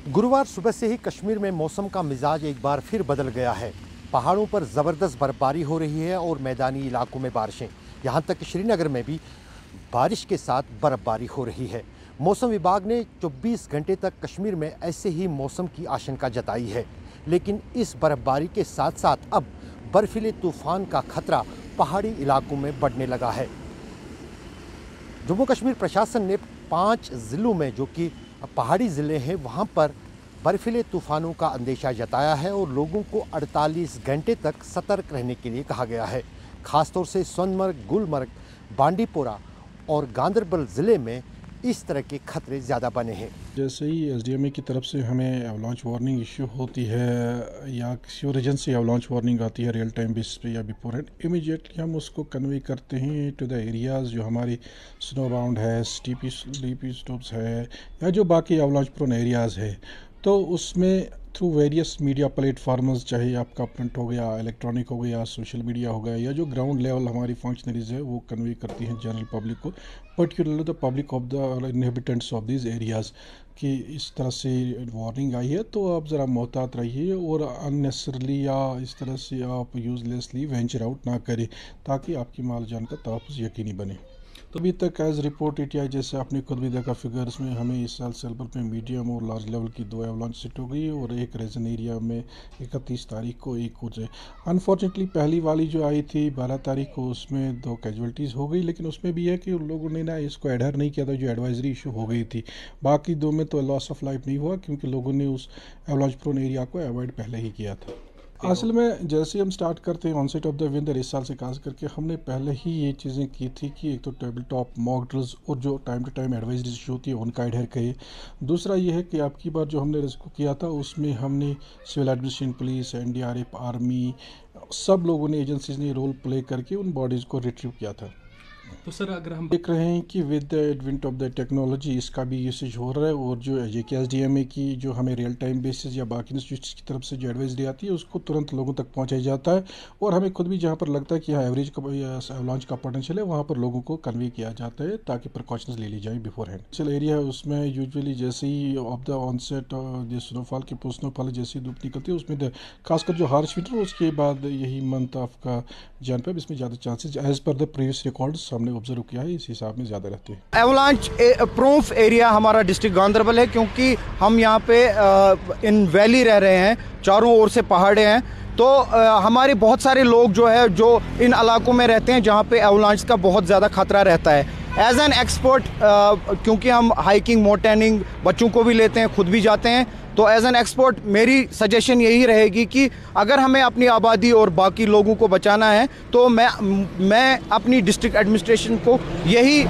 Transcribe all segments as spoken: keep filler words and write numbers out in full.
गुरुवार सुबह से ही कश्मीर में मौसम का मिजाज एक बार फिर बदल गया है। पहाड़ों पर ज़बरदस्त बर्फबारी हो रही है और मैदानी इलाकों में बारिशें, यहाँ तक कि श्रीनगर में भी बारिश के साथ बर्फबारी हो रही है। मौसम विभाग ने चौबीस घंटे तक कश्मीर में ऐसे ही मौसम की आशंका जताई है, लेकिन इस बर्फबारी के साथ साथ अब बर्फीले तूफान का खतरा पहाड़ी इलाकों में बढ़ने लगा है। जम्मू कश्मीर प्रशासन ने पाँच ज़िलों में, जो कि पहाड़ी ज़िले हैं, वहाँ पर बर्फीले तूफ़ानों का अंदेशा जताया है और लोगों को अड़तालीस घंटे तक सतर्क रहने के लिए कहा गया है। ख़ासतौर से सोनमर्ग, गुलमर्ग, बांडीपोरा और गांदरबल ज़िले में इस तरह के खतरे ज़्यादा बने हैं। जैसे ही एस डी एम ए की तरफ से हमें अवलांच वार्निंग इशू होती है या किसी रीजन से अवलांच वार्निंग आती है रियल टाइम बेसिस पे या बिफोर हैंड, इमीडिएटली हम उसको कन्वे करते हैं टू द एरियाज़ जो हमारी स्नो बाउंड है, स्टीपी स्लीपी स्टोप्स है या जो बाकी अवलांच प्रोन एरियाज़ है। तो उसमें थ्रू वेरियस मीडिया प्लेटफार्म्स, चाहे आपका प्रिंट हो गया, इलेक्ट्रॉनिक हो गया, सोशल मीडिया हो गया, या जो ग्राउंड लेवल हमारी फंक्शनरीज है वो कन्वे करती हैं जनरल पब्लिक को, particularly the public of the inhabitants of this areas कि इस तरह से वार्निंग आई है, तो आप ज़रा मोहतात रहिए और अननेसेसरली या इस तरह से आप यूजलेसली वेंचर आउट ना करें, ताकि आपकी माल जान का तहफ़्फ़ुज़ यकीनी बने। तो अभी तक एज रिपोर्टेड या जैसे आपने खुद भी देखा फिगर्स में, हमें इस साल सेल्बर में मीडियम और लार्ज लेवल की दो एवलांच सेट हो गई और एक रीजन एरिया में इकतीस तारीख को एक हो जाए। अनफॉर्चुनेटली पहली वाली जो आई थी बारह तारीख को, उसमें दो कैजुअल्टीज़ हो गई, लेकिन उसमें भी है कि उन लोगों ने ना इसको एडहर नहीं किया था जो एडवाइजरी इशू हो गई थी। बाकी दो में तो लॉस ऑफ लाइफ नहीं हुआ क्योंकि लोगों ने उस एवलांच प्रोन एरिया को अवॉइड पहले ही किया था। असल में जैसे हम स्टार्ट करते हैं ऑनसेट ऑफ द विंटर इस साल से खास करके, हमने पहले ही ये चीज़ें की थी कि एक तो टेबल टॉप मॉक ड्रिल्स और जो टाइम टू टाइम एडवाइजरीज होती है उनका एडहेर करिए। दूसरा ये है कि आपकी बार जो हमने रिस्क किया था उसमें हमने civil administration, police, N D R F, army, सब लोगों ने, एजेंसीज ने रोल प्ले करके उन बॉडीज़ को रिट्रीव किया था। तो सर अगर हम देख रहे हैं कि with the advent of the technology इसका भी यूसेज हो रहा है और जो जे के एस डी एम ए की जो हमें रियल टाइम बेसिस या बाकी इंस्टीट्यूट्स की तरफ से जो एडवाइजरी आती है उसको तुरंत लोगों तक पहुंचाया जाता है और हमें खुद भी जहां पर लगता है कि यहाँ एवरेज का लॉन्च का पोटेंशियल है वहां पर लोगों को कन्वे किया जाता है ताकि प्रिकॉशंस ले ली जाए बिफोर हैंड। चल एरिया है उसमें यूजुअली जैसे ही ऑफ द ऑनसेट जो स्नोफॉल की पोस्ट स्नोफॉल जैसी धूप निकलती है उसमें खासकर जो हार्श विंटर, उसके बाद यही मंथ ऑफ का जान पे इसमें ज़्यादा chances as per the previous records हमने ऑब्जर्व किया है इस हिसाब में ज़्यादा रहते हैं। एवलांच प्रूफ एरिया हमारा डिस्ट्रिक्ट गांदरबल है क्योंकि हम यहाँ पे इन वैली रह रहे हैं, चारों ओर से पहाड़े हैं, तो आ, हमारे बहुत सारे लोग जो है जो इन इलाकों में रहते हैं जहाँ पे एवलांच का बहुत ज़्यादा खतरा रहता है। एज एन एक्सपर्ट, क्योंकि हम हाइकिंग, माउंटेनिंग बच्चों को भी लेते हैं, खुद भी जाते हैं, तो एज एन एक्सपर्ट मेरी सजेशन यही रहेगी कि अगर हमें अपनी आबादी और बाकी लोगों को बचाना है तो मैं मैं अपनी डिस्ट्रिक्ट एडमिनिस्ट्रेशन को यही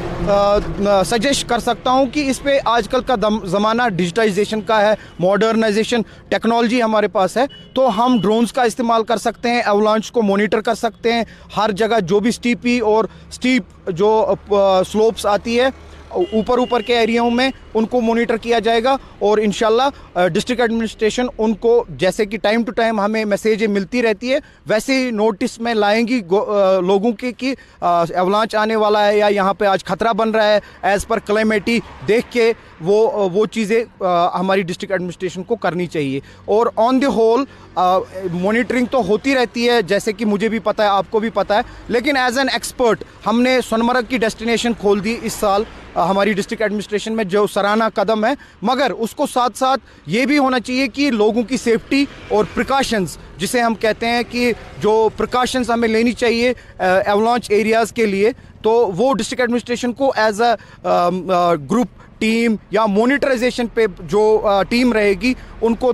सजेस्ट कर सकता हूं कि इस पे आजकल का ज़माना डिजिटाइजेशन का है, मॉडर्नाइजेशन, टेक्नोलॉजी हमारे पास है, तो हम ड्रोन्स का इस्तेमाल कर सकते हैं, एवलांच को मॉनिटर कर सकते हैं। हर जगह जो भी स्टीपी और स्टीप जो स्लोप्स आती है ऊपर ऊपर के एरियाओं में, उनको मॉनिटर किया जाएगा और इंशाल्लाह डिस्ट्रिक्ट एडमिनिस्ट्रेशन उनको, जैसे कि टाइम टू टाइम हमें मैसेजें मिलती रहती है, वैसे ही नोटिस में लाएंगी लोगों के कि एवलांच आने वाला है या यहाँ पे आज खतरा बन रहा है। एज़ पर क्लाइमेटी देख के वो वो चीज़ें हमारी डिस्ट्रिक्ट एडमिनिस्ट्रेशन को करनी चाहिए। और ऑन द होल मॉनिटरिंग तो होती रहती है, जैसे कि मुझे भी पता है, आपको भी पता है, लेकिन एज एन एक्सपर्ट हमने सोनमर्ग की डेस्टिनेशन खोल दी इस साल हमारी डिस्ट्रिक्ट एडमिनिस्ट्रेशन में, जो सराहना कदम है, मगर उसको साथ साथ ये भी होना चाहिए कि लोगों की सेफ्टी और प्रिकॉशंस, जिसे हम कहते हैं कि जो प्रिकॉशंस हमें लेनी चाहिए एवलांच एरियाज़ के लिए, तो वो डिस्ट्रिक्ट एडमिनिस्ट्रेशन को एज अ ग्रुप टीम या मॉनिटराइजेशन पे जो टीम रहेगी उनको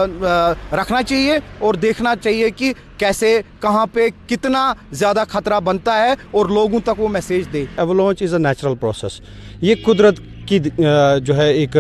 रखना चाहिए और देखना चाहिए कि कैसे, कहाँ पे कितना ज़्यादा खतरा बनता है और लोगों तक वो मैसेज दे। Avalanche is a natural process, ये कुदरत की जो है एक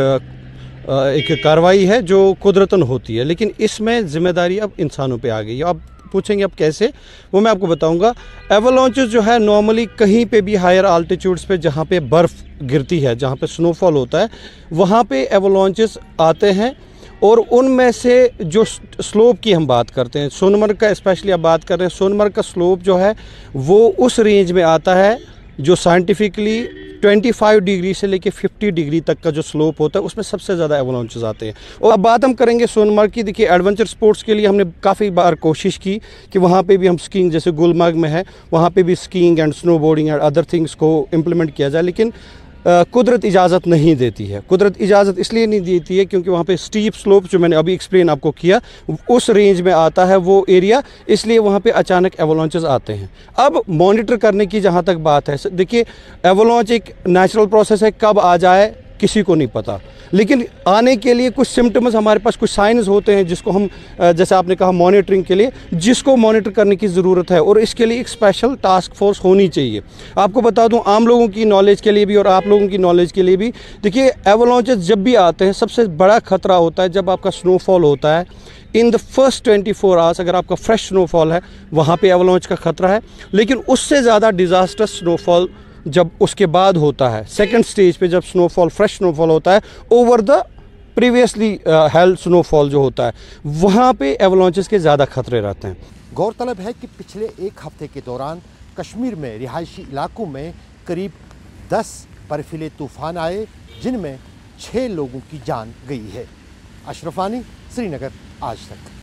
एक कार्रवाई है जो कुदरतन होती है, लेकिन इसमें जिम्मेदारी अब इंसानों पे आ गई है। अब पूछेंगे अब कैसे, वो मैं आपको बताऊंगा। एवलांचेस जो है नॉर्मली कहीं पे भी हायर आल्टीट्यूड्स पे जहाँ पे बर्फ़ गिरती है, जहाँ पे स्नोफॉल होता है, वहाँ पे एवलांचेस आते हैं और उनमें से जो स्लोप की हम बात करते हैं, सोनमर्ग का स्पेशली आप बात कर रहे हैं, सोनमर्ग का स्लोप जो है वो उस रेंज में आता है जो साइंटिफिकली पच्चीस डिग्री से लेके पचास डिग्री तक का जो स्लोप होता है उसमें सबसे ज़्यादा एवलांचेस आते हैं। और अब बात हम करेंगे सोनमर्ग की। देखिए, एडवेंचर स्पोर्ट्स के लिए हमने काफ़ी बार कोशिश की कि वहाँ पे भी हम स्कीइंग, जैसे गुलमर्ग में है, वहाँ पे भी skiing and snowboarding and other things को इम्प्लीमेंट किया जाए, लेकिन Uh, कुदरत इजाज़त नहीं देती है। कुदरत इजाज़त इसलिए नहीं देती है क्योंकि वहाँ पे स्टीप स्लोप, जो मैंने अभी एक्सप्लेन आपको किया, उस रेंज में आता है वो एरिया, इसलिए वहाँ पे अचानक एवलांचेस आते हैं। अब मॉनिटर करने की जहाँ तक बात है, देखिए एवलांच एक नेचुरल प्रोसेस है, कब आ जाए किसी को नहीं पता, लेकिन आने के लिए कुछ सिम्टम्स, हमारे पास कुछ साइंस होते हैं जिसको हम, जैसे आपने कहा, मॉनिटरिंग के लिए, जिसको मॉनिटर करने की ज़रूरत है और इसके लिए एक स्पेशल टास्क फोर्स होनी चाहिए। आपको बता दूं, आम लोगों की नॉलेज के लिए भी और आप लोगों की नॉलेज के लिए भी, देखिए एवलांचेस जब भी आते हैं सबसे बड़ा खतरा होता है जब आपका स्नोफॉल होता है। In the first twenty four hours अगर आपका फ्रेश स्नोफॉल है, वहाँ पे एवलांच का खतरा है, लेकिन उससे ज़्यादा डिज़ास्टर्स स्नोफॉल जब उसके बाद होता है, सेकंड स्टेज पे, जब स्नोफॉल, फ्रेश स्नोफॉल होता है over the previously held snowfall जो होता है, वहाँ पे एवलांचेस के ज़्यादा खतरे रहते हैं। गौरतलब है कि पिछले एक हफ्ते के दौरान कश्मीर में रिहायशी इलाकों में करीब दस बर्फीले तूफान आए, जिनमें छः लोगों की जान गई है। अशरफ आनी, श्रीनगर, आज तक।